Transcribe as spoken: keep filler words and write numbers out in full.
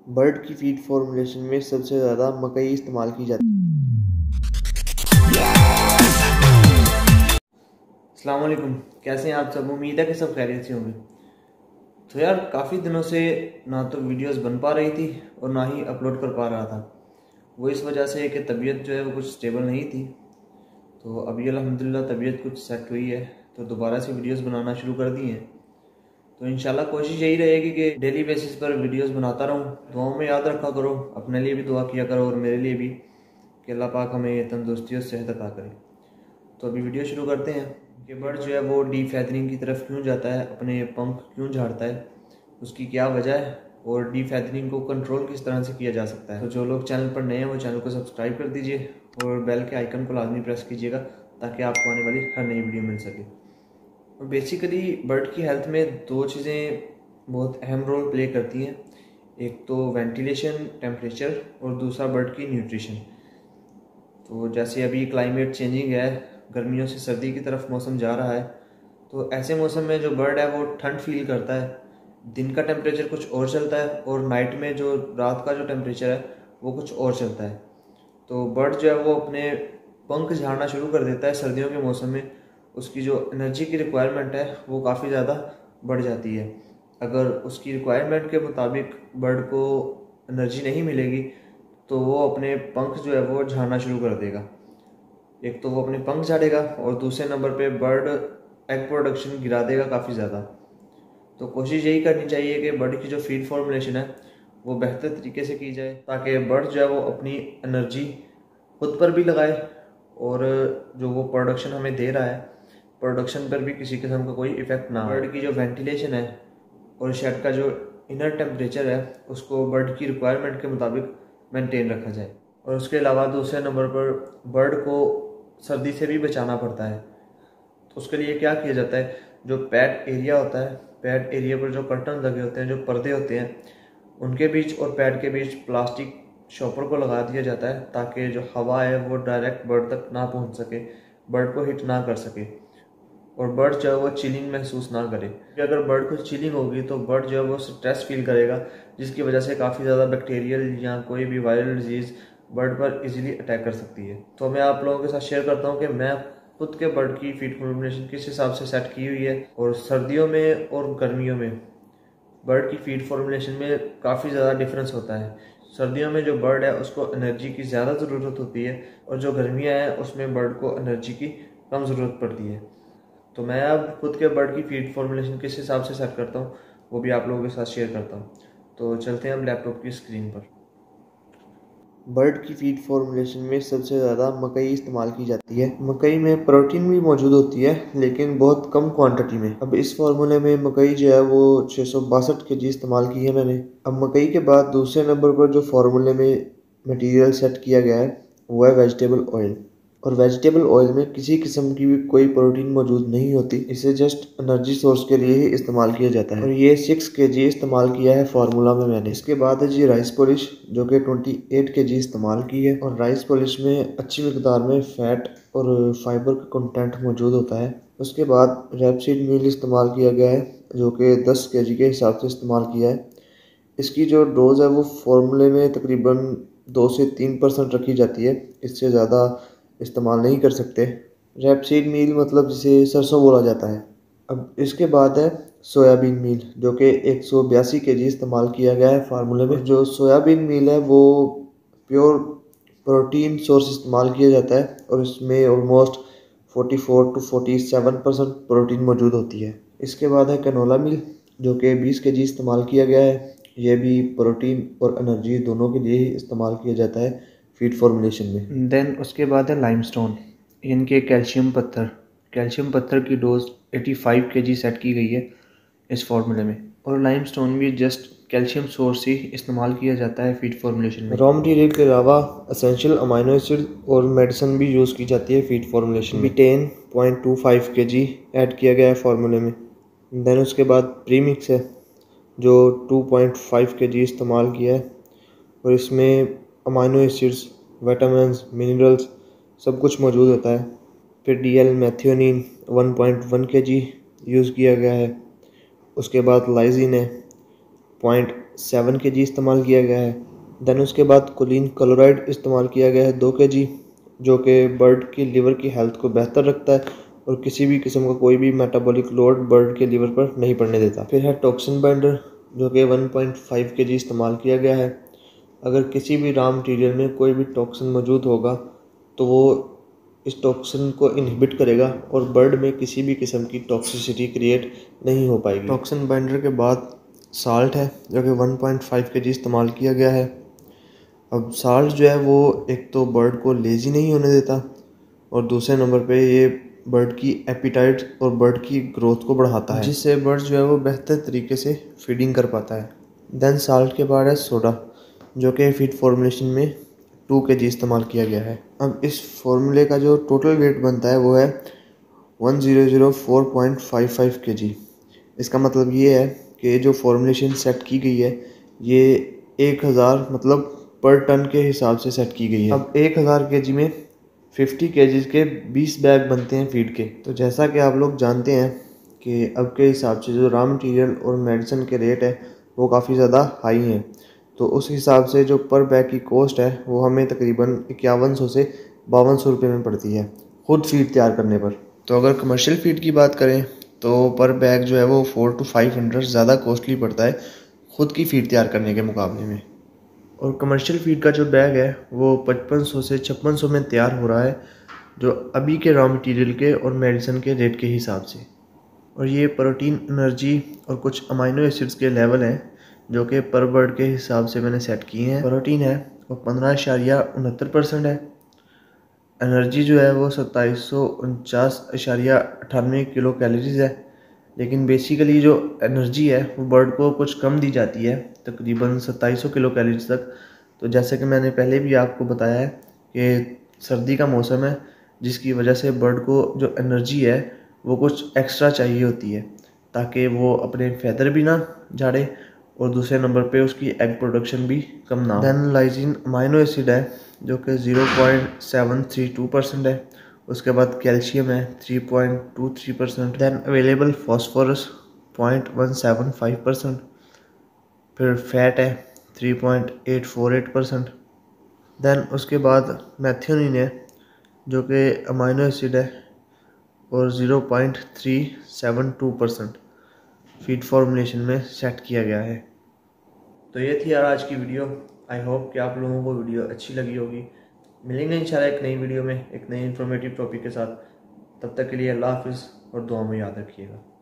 Bird की feed formulation में सबसे ज़्यादा मकई इस्तेमाल की जाती है। अस्सलाम वालेकुम, कैसे हैं आप सब। उम्मीद है कि सब खैरियत से होंगे। तो यार काफ़ी दिनों से ना तो वीडियोस बन पा रही थी और ना ही अपलोड कर पा रहा था। वो इस वजह से कि तबीयत जो है वो कुछ स्टेबल नहीं थी। तो अभी अल्हम्दुलिल्लाह तबीयत कुछ सेट हुई है, तो दोबारा से वीडियोस बनाना शुरू कर दी हैं। तो इंशाल्लाह कोशिश यही रहेगी कि डेली बेसिस पर वीडियोस बनाता रहूं। दुआओं में याद रखा करो, अपने लिए भी दुआ किया करो और मेरे लिए भी, कि अल्लाह पाक हमें तंदुरुस्ती और सेहत अता करे। तो अभी वीडियो शुरू करते हैं कि बर्ड जो है वो डी फैदरिंग की तरफ क्यों जाता है, अपने पंख क्यों झाड़ता है, उसकी क्या वजह है और डी फैदरिंग को कंट्रोल किस तरह से किया जा सकता है। तो जो लोग चैनल पर नए हैं वो चैनल को सब्सक्राइब कर दीजिए और बेल के आइकन को लाजमी प्रेस कीजिएगा ताकि आपको आने वाली हर नई वीडियो मिल सके। और बेसिकली बर्ड की हेल्थ में दो चीज़ें बहुत अहम रोल प्ले करती हैं। एक तो वेंटिलेशन टेम्परेचर और दूसरा बर्ड की न्यूट्रिशन। तो जैसे अभी क्लाइमेट चेंजिंग है, गर्मियों से सर्दी की तरफ मौसम जा रहा है, तो ऐसे मौसम में जो बर्ड है वो ठंड फील करता है। दिन का टेम्परेचर कुछ और चलता है और नाइट में जो रात का जो टेम्परेचर है वो कुछ और चलता है। तो बर्ड जो है वो अपने पंख झाड़ना शुरू कर देता है सर्दियों के मौसम में। उसकी जो एनर्जी की रिक्वायरमेंट है वो काफ़ी ज़्यादा बढ़ जाती है। अगर उसकी रिक्वायरमेंट के मुताबिक बर्ड को एनर्जी नहीं मिलेगी तो वो अपने पंख जो है वो झाड़ना शुरू कर देगा। एक तो वो अपने पंख झाड़ेगा और दूसरे नंबर पे बर्ड एग प्रोडक्शन गिरा देगा काफ़ी ज़्यादा। तो कोशिश यही करनी चाहिए कि बर्ड की जो फीड फॉर्मुलेशन है वो बेहतर तरीके से की जाए ताकि बर्ड जो है वो अपनी एनर्जी खुद पर भी लगाए और जो वो प्रोडक्शन हमें दे रहा है प्रोडक्शन पर भी किसी किस्म का कोई इफ़ेक्ट ना हो। बर्ड की जो वेंटिलेशन है और शेड का जो इनर टेम्परेचर है उसको बर्ड की रिक्वायरमेंट के मुताबिक मेंटेन रखा जाए। और उसके अलावा दूसरे नंबर पर बर्ड को सर्दी से भी बचाना पड़ता है। तो उसके लिए क्या किया जाता है, जो पैड एरिया होता है, पैड एरिया पर जो कर्टन लगे होते हैं, जो पर्दे होते हैं, उनके बीच और पैड के बीच प्लास्टिक शॉपर को लगा दिया जाता है ताकि जो हवा है वो डायरेक्ट बर्ड तक ना पहुंच सके, बर्ड को हिट ना कर सके और बर्ड जो है वो चिलिंग महसूस ना करे। अगर बर्ड को चिलिंग होगी तो बर्ड जो है वो स्ट्रेस फील करेगा, जिसकी वजह से काफ़ी ज़्यादा बैक्टीरियल या कोई भी वायरल डिजीज़ बर्ड पर इजीली अटैक कर सकती है। तो मैं आप लोगों के साथ शेयर करता हूँ कि मैं खुद के बर्ड की फीड फॉर्मुलेशन किस हिसाब से सेट की हुई है और सर्दियों में और गर्मियों में बर्ड की फीड फॉर्मुलेशन में काफ़ी ज़्यादा डिफरेंस होता है। सर्दियों में जो बर्ड है उसको एनर्जी की ज़्यादा ज़रूरत होती है और जो गर्मियाँ हैं उसमें बर्ड को एनर्जी की कम ज़रूरत पड़ती है। तो मैं अब खुद के बर्ड की फीड फॉर्मुलेशन किस हिसाब से सेट करता हूँ वो भी आप लोगों के साथ शेयर करता हूँ। तो चलते हैं अब लैपटॉप की स्क्रीन पर। बर्ड की फीड फॉर्मुलेशन में सबसे ज़्यादा मकई इस्तेमाल की जाती है। मकई में प्रोटीन भी मौजूद होती है लेकिन बहुत कम क्वांटिटी में। अब इस फार्मूले में मकई जो है वो छः सौ बासठ के जी इस्तेमाल की है मैंने। अब मकई के बाद दूसरे नंबर पर जो फार्मूले में मटेरियल सेट किया गया है वो है वेजिटेबल ऑयल। और वेजिटेबल ऑयल में किसी किस्म की भी कोई प्रोटीन मौजूद नहीं होती, इसे जस्ट एनर्जी सोर्स के लिए ही इस्तेमाल किया जाता है। और ये सिक्स के जी इस्तेमाल किया है फार्मूला में मैंने। इसके बाद है जी राइस पॉलिश, जो कि ट्वेंटी एट के जी इस्तेमाल की है। और राइस पॉलिश में अच्छी मकदार में फ़ैट और फाइबर का कंटेंट मौजूद होता है। उसके बाद रैपसीड मील इस्तेमाल किया गया है जो कि दस के जी के हिसाब से इस्तेमाल किया है। इसकी जो डोज़ है वो फार्मूले में तकरीबन दो से तीन परसेंट रखी जाती है, इससे ज़्यादा इस्तेमाल नहीं कर सकते। रैपसीड मील मतलब जिसे सरसों बोला जाता है। अब इसके बाद है सोयाबीन मील, जो कि एक सौ बयासी के जी इस्तेमाल किया गया है फार्मूले में। जो सोयाबीन मील है वो प्योर प्रोटीन सोर्स इस्तेमाल किया जाता है और इसमें almost forty four to forty seven percent protein मौजूद होती है। इसके बाद है कैनोला मील, जो कि बीस के जी इस्तेमाल किया गया है। यह भी प्रोटीन और एनर्जी दोनों के लिए ही इस्तेमाल किया जाता है फीड फॉर्मुलेशन में। देन उसके बाद है लाइमस्टोन, इनके कैल्शियम पत्थर। कैल्शियम पत्थर की डोज पचासी के जी सेट की गई है इस फार्मूले में। और लाइमस्टोन भी जस्ट कैल्शियम सोर्स ही इस्तेमाल किया जाता है फीड फॉर्मुलेशन में। रॉ मटेरियल के अलावा असेंशियल अमाइनो एसिड और मेडिसिन भी यूज़ की जाती है फीड फॉर्मुलेशन में। Ten point two five K G add किया गया है फार्मूले में। देन उसके बाद प्रीमिक्स है जो टू पॉइंट फाइव के जी इस्तेमाल किया है और इसमें अमाइनो एसिड्स, विटामिन्स, मिनरल्स सब कुछ मौजूद होता है। फिर D L methionine one point one K G use किया गया है। उसके बाद लाइजिन है पॉइंट सेवन के जी इस्तेमाल किया गया है। दैन उसके बाद कोलिन क्लोराइड इस्तेमाल किया गया है दो के जी, जो कि बर्ड की लिवर की हेल्थ को बेहतर रखता है और किसी भी किस्म का कोई भी मेटाबॉलिक लोड बर्ड के लिवर पर नहीं पड़ने देता। फिर है टॉक्सिन बाइंडर, जो कि वन पॉइंट फाइव के जी इस्तेमाल किया गया है। अगर किसी भी रॉ मटेरियल में कोई भी टॉक्सिन मौजूद होगा तो वो इस टॉक्सिन को इनहिबिट करेगा और बर्ड में किसी भी किस्म की टॉक्सिसिटी क्रिएट नहीं हो पाएगी। टॉक्सिन बाइंडर के बाद साल्ट है, जो कि वन पॉइंट फाइव के जी इस्तेमाल किया गया है। अब साल्ट जो है वो एक तो बर्ड को लेज़ी नहीं होने देता और दूसरे नंबर पे ये बर्ड की एपिटाइट और बर्ड की ग्रोथ को बढ़ाता है, जिससे बर्ड जो है वो बेहतर तरीके से फीडिंग कर पाता है। देन साल्ट के बाद है सोडा, जो कि फीड फॉर्मुलेशन में टू के जी इस्तेमाल किया गया है। अब इस फॉर्मूले का जो टोटल वेट बनता है वो है one zero zero four point five five K G. इसका मतलब ये है कि जो फॉर्मुलेशन सेट की गई है ये एक हज़ार मतलब पर टन के हिसाब से सेट की गई है। अब एक हज़ार के जी में फिफ्टी के जी के बीस बैग बनते हैं फीड के। तो जैसा कि आप लोग जानते हैं कि अब के हिसाब से जो रॉ मटेरियल और मेडिसिन के रेट है वो काफ़ी ज़्यादा हाई हैं, तो उस हिसाब से जो पर बैग की कॉस्ट है वो हमें तकरीबन इक्यावन सौ से बावन सौ रुपये में पड़ती है खुद फीड तैयार करने पर। तो अगर कमर्शियल फीड की बात करें तो पर बैग जो है वो फोर टू फाइव हंड्रेड ज़्यादा कॉस्टली पड़ता है खुद की फीड तैयार करने के मुकाबले में। और कमर्शियल फीड का जो बैग है वो पचपन सौ से छप्पन सौ में तैयार हो रहा है, जो अभी के रॉ मटेरियल के और मेडिसिन के रेट के हिसाब से। और ये प्रोटीन, एनर्जी और कुछ अमाइनो एसिड्स के लेवल हैं जो कि पर बर्ड के हिसाब से मैंने सेट किए हैं। प्रोटीन है वो पंद्रह अशारिया उनहत्तर परसेंट है। एनर्जी जो है वो सत्ताईस सौ उनचास अशारिया अठानवे किलो कैलोरीज है। लेकिन बेसिकली जो एनर्जी है वो बर्ड को कुछ कम दी जाती है, तकरीबन सत्ताईस सौ किलो कैलोरीज तक। तो जैसे कि मैंने पहले भी आपको बताया है कि सर्दी का मौसम है, जिसकी वजह से बर्ड को जो एनर्जी है वो कुछ एक्स्ट्रा चाहिए होती है ताकि वो अपने फैदर भी ना झाड़े और दूसरे नंबर पे उसकी एग प्रोडक्शन भी कम ना हो। देन लाइसिन अमाइनो एसिड है जो कि zero point seven three two percent है। उसके बाद कैल्शियम है three point two three percent. Then available phosphorus point one seven five percent. फिर फैट है three point eight four eight percent. Then उसके बाद मैथियोनिन है जो कि अमाइनो एसिड है और zero point three seven two percent feed formulation में सेट किया गया है। तो ये थी यार आज की वीडियो। आई होप कि आप लोगों को वीडियो अच्छी लगी होगी। मिलेंगे इंशाल्लाह एक नई वीडियो में एक नई इन्फॉर्मेटिव टॉपिक के साथ। तब तक के लिए अल्लाह हाफिज़ और दुआ में याद रखिएगा।